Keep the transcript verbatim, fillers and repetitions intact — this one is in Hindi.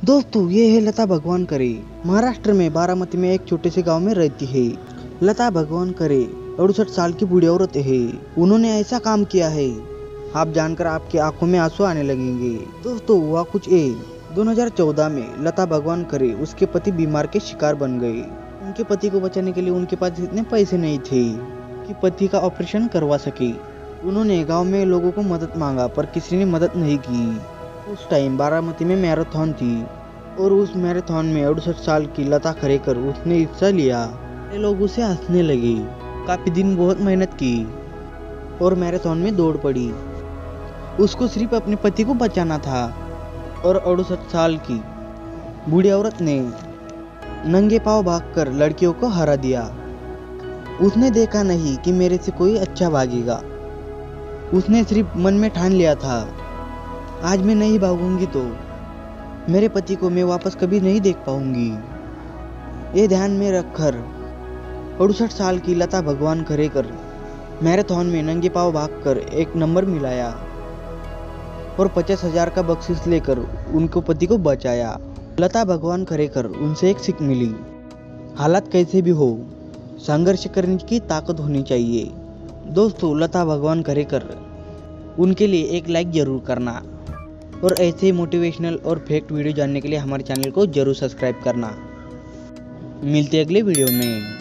दोस्तों ये है लता भगवान करे। महाराष्ट्र में बारामती में एक छोटे से गांव में रहती है। लता भगवान करे अड़सठ साल की बूढ़ी औरत है। उन्होंने ऐसा काम किया है, आप जानकर आपकी आंखों में आंसू आने लगेंगे। दोस्तों हुआ कुछ ए दो हज़ार चौदह में लता भगवान करे उसके पति बीमार के शिकार बन गए। उनके पति को बचाने के लिए उनके पास इतने पैसे नहीं थे कि पति का ऑपरेशन करवा सके। उन्होंने गांव में लोगों को मदद मांगा पर किसी ने मदद नहीं की। उस टाइम बारामती में मैराथन थी और उस मैराथन में अड़सठ साल की लता खरेकर उसने हिस्सा लिया। लोग उसे हंसने लगे। काफी दिन बहुत मेहनत की और मैराथन में दौड़ पड़ी। उसको सिर्फ अपने पति को बचाना था और अड़सठ साल की बूढ़ी औरत ने नंगे पांव भागकर लड़कियों को हरा दिया। उसने देखा नहीं कि मेरे से कोई अच्छा भागेगा। उसने सिर्फ मन में ठान लिया था, आज मैं नहीं भागूंगी तो मेरे पति को मैं वापस कभी नहीं देख पाऊंगी। ये ध्यान में रखकर अड़सठ साल की लता भगवान खरेकर मैराथन में नंगे पांव भागकर एक नंबर मिलाया और पचास हजार का बख्शीश लेकर उनको पति को बचाया। लता भगवान खरेकर उनसे एक सीख मिली, हालात कैसे भी हो संघर्ष करने की ताकत होनी चाहिए। दोस्तों लता भगवान खरेकर उनके लिए एक लाइक जरूर करना और ऐसे मोटिवेशनल और फैक्ट वीडियो जानने के लिए हमारे चैनल को जरूर सब्सक्राइब करना। मिलते अगले वीडियो में।